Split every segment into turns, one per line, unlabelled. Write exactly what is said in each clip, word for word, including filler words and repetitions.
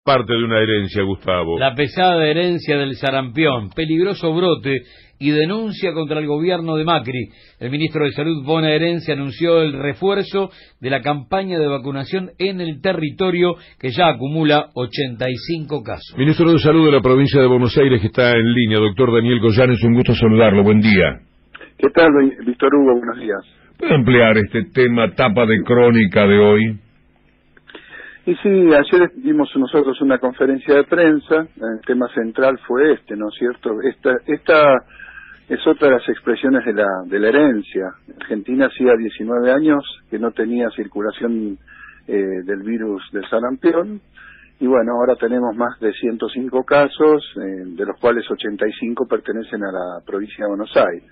parte de una herencia, Gustavo.
La pesada herencia del sarampión, peligroso brote y denuncia contra el gobierno de Macri. El ministro de Salud, Bonaerense, anunció el refuerzo de la campaña de vacunación en el territorio, que ya acumula ochenta y cinco casos.
Ministro de Salud de la provincia de Buenos Aires, que está en línea, doctor Daniel Goyan, es un gusto saludarlo. Buen día.
¿Qué tal, Víctor Hugo? Buenos días.
¿Puede emplear este tema, tapa de crónica de hoy?
Y sí, ayer dimos nosotros una conferencia de prensa, el tema central fue este, ¿no es cierto? Esta, esta es otra de las expresiones de la, de la herencia. Argentina hacía diecinueve años que no tenía circulación eh, del virus del sarampión, y bueno, ahora tenemos más de ciento cinco casos, eh, de los cuales ochenta y cinco pertenecen a la provincia de Buenos Aires.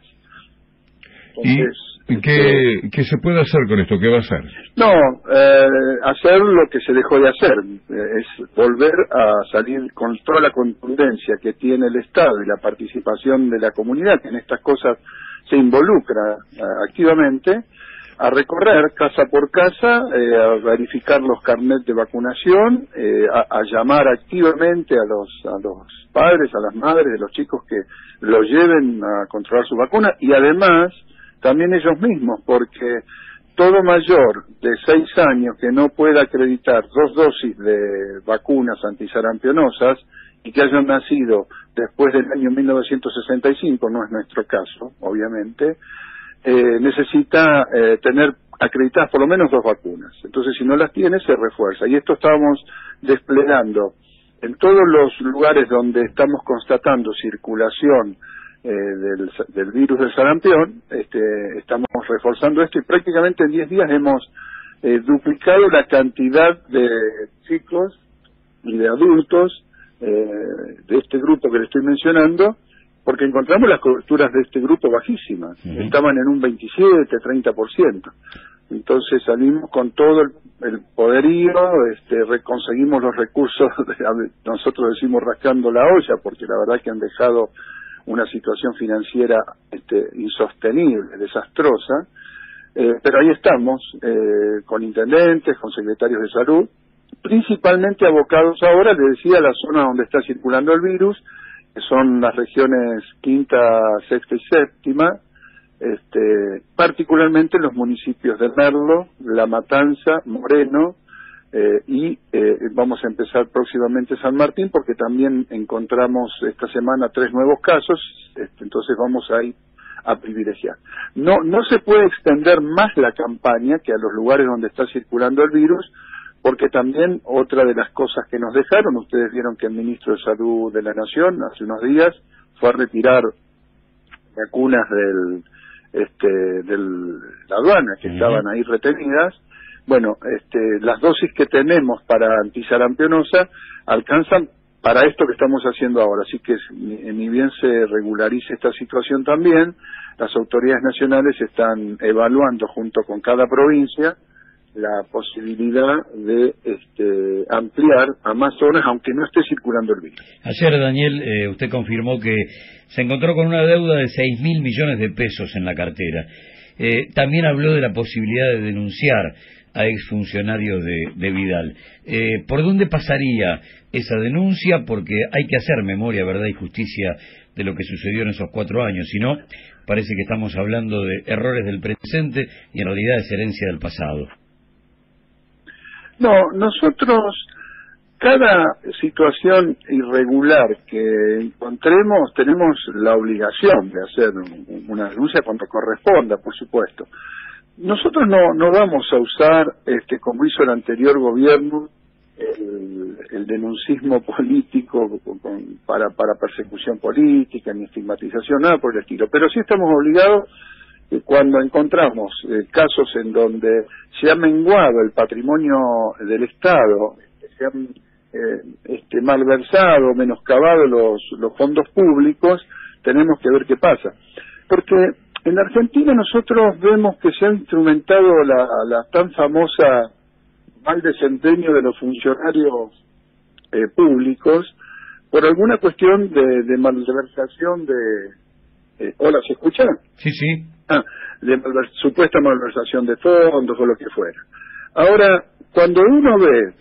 Entonces, ¿Y qué, este, qué se puede hacer con esto? ¿Qué va a hacer?
No, eh, hacer lo que se dejó de hacer, eh, es volver a salir con toda la contundencia que tiene el Estado y la participación de la comunidad, que en estas cosas se involucra eh, activamente, a recorrer casa por casa, eh, a verificar los carnets de vacunación, eh, a, a llamar activamente a los, a los padres, a las madres de los chicos que los lleven a controlar su vacuna, y además también ellos mismos, porque todo mayor de seis años que no pueda acreditar dos dosis de vacunas antisarampionosas y que hayan nacido después del año mil novecientos sesenta y cinco, no es nuestro caso, obviamente, eh, necesita eh, tener acreditadas por lo menos dos vacunas. Entonces, si no las tiene, se refuerza. Y esto estábamos desplegando en todos los lugares donde estamos constatando circulación Eh, del, del virus del sarampión. Este, estamos reforzando esto y prácticamente en diez días hemos eh, duplicado la cantidad de chicos y de adultos eh, de este grupo que le estoy mencionando, porque encontramos las coberturas de este grupo bajísimas. Uh-huh. Estaban en un veintisiete, treinta por ciento. Entonces salimos con todo el, el poderío, este, conseguimos los recursos, de, nosotros decimos rascando la olla, porque la verdad es que han dejado una situación financiera este, insostenible, desastrosa, eh, pero ahí estamos, eh, con intendentes, con secretarios de salud, principalmente abocados ahora, le decía, a la zona donde está circulando el virus, que son las regiones quinta, sexta y séptima, este, particularmente los municipios de Merlo, La Matanza, Moreno, Eh, y eh, vamos a empezar próximamente San Martín, porque también encontramos esta semana tres nuevos casos, este, entonces vamos a ir a privilegiar. No, no se puede extender más la campaña que a los lugares donde está circulando el virus, porque también otra de las cosas que nos dejaron, ustedes vieron que el ministro de Salud de la Nación hace unos días fue a retirar vacunas del, este, del la aduana que uh-huh. estaban ahí retenidas. Bueno, este, las dosis que tenemos para antisarampionosa alcanzan para esto que estamos haciendo ahora, así que ni bien se regularice esta situación también, las autoridades nacionales están evaluando junto con cada provincia la posibilidad de este, ampliar a más zonas, aunque no esté circulando el virus.
Ayer, Daniel, eh, usted confirmó que se encontró con una deuda de seis mil millones de pesos en la cartera. Eh, también habló de la posibilidad de denunciar a exfuncionarios de, de Vidal. Eh, ¿Por dónde pasaría esa denuncia? Porque hay que hacer memoria, verdad y justicia de lo que sucedió en esos cuatro años. Si no, parece que estamos hablando de errores del presente y en realidad es herencia del pasado.
No, nosotros, cada situación irregular que encontremos, tenemos la obligación de hacer una denuncia cuando corresponda, por supuesto. Nosotros no no vamos a usar, este como hizo el anterior gobierno, el, el denuncismo político con, para para persecución política, ni estigmatización, nada por el estilo. Pero sí estamos obligados, eh, cuando encontramos eh, casos en donde se ha menguado el patrimonio del Estado, se han eh, este, malversado, menoscabado los, los fondos públicos, tenemos que ver qué pasa. Porque en Argentina nosotros vemos que se ha instrumentado la, la tan famosa mal desempeño de los funcionarios eh, públicos por alguna cuestión de, de malversación de... Eh, ¿Hola, se escucha?
Sí, sí.
Ah, de malver, supuesta malversación de fondos o lo que fuera. Ahora, cuando uno ve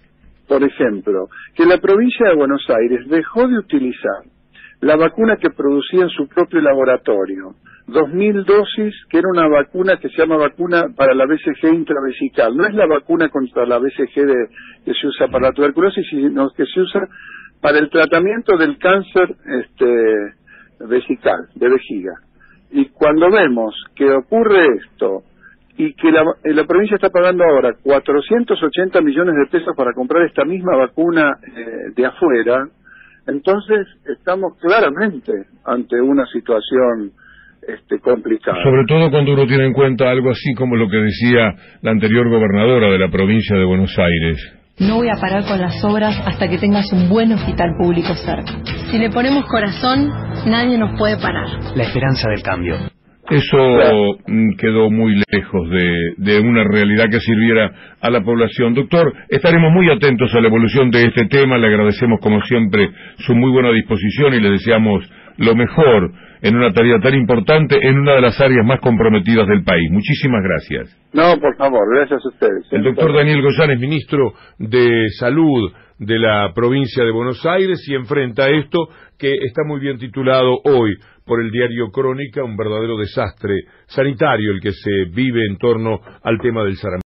por ejemplo, que la provincia de Buenos Aires dejó de utilizar la vacuna que producía en su propio laboratorio, dos mil dosis, que era una vacuna que se llama vacuna para la B C G intravesical. No es la vacuna contra la B C G de, que se usa para la tuberculosis, sino que se usa para el tratamiento del cáncer este, vesical, de vejiga. Y cuando vemos que ocurre esto, y que la, la provincia está pagando ahora cuatrocientos ochenta millones de pesos para comprar esta misma vacuna eh, de afuera, entonces estamos claramente ante una situación este, complicada.
Sobre todo cuando uno tiene en cuenta algo así como lo que decía la anterior gobernadora de la provincia de Buenos Aires.
No voy a parar con las obras hasta que tengas un buen hospital público cerca. Si le ponemos corazón, nadie nos puede parar.
La esperanza del cambio.
Eso quedó muy lejos de, de una realidad que sirviera a la población. Doctor, estaremos muy atentos a la evolución de este tema. Le agradecemos como siempre su muy buena disposición y le deseamos lo mejor en una tarea tan importante en una de las áreas más comprometidas del país. Muchísimas gracias.
No, por favor, gracias a ustedes.
El doctor Daniel Goyanes, ministro de Salud de la provincia de Buenos Aires, y enfrenta esto que está muy bien titulado hoy por el diario Crónica, un verdadero desastre sanitario el que se vive en torno al tema del sarampión.